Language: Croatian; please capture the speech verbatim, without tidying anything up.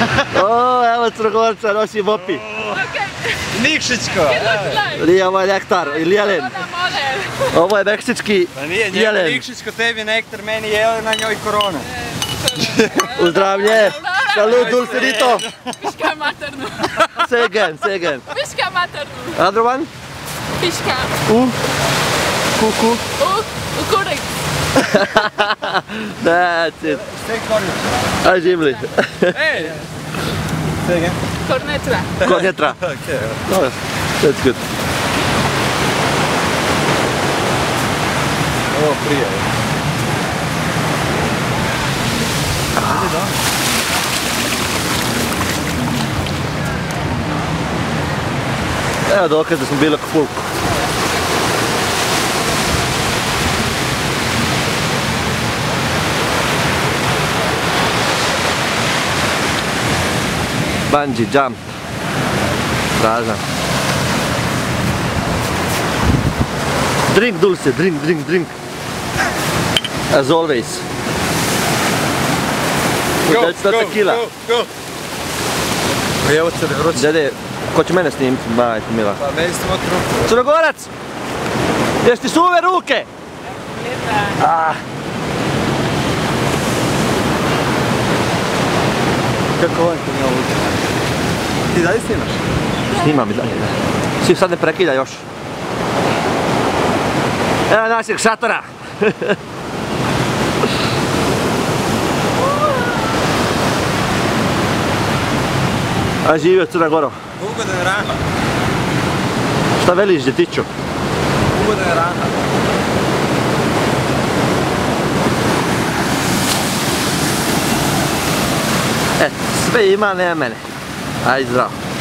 O, evo Crnogorca, nosi mopi. Nikšićko! Nije ovo je nektar ili jelen. Ovo je meksički Pa nije, njemu jelen. Nikšićko, tebi nektar, meni jelen, na njoj korona. Uzdravlje! Salut, dulcinito! Piška maternu. Say again, say again. Piška maternu. Another one? Piška. U? Kuku? U, u kurek. That's it. Sve kornić. Aj živli. Ej! Say again. Kornetra. Konjetra. Okay. No, that's good. Ovo prije. Ajde da. Evo dokaz da smo bili oko Fulku. Bungee jump. Prazan. Drink Dulce, drink, drink, drink. As always. That's not tequila. Go, go! Evo crne vruće. Dede, ko će mene snimiti, majte mila? Pa meni ste motru. Crnogorac! Jesi ti suve ruke? Ah. Kako ovaj to nije ovo uđe? Ti dalje snimaš? Snimam i dalje, da. Svi sad ne prekida još. Evo našeg šatora! A živio Crna Goro. Ugodan rana. Šta veliš, djetiću? Ugodan rana. E, sve ima, nema mene. Ajde, zdravo.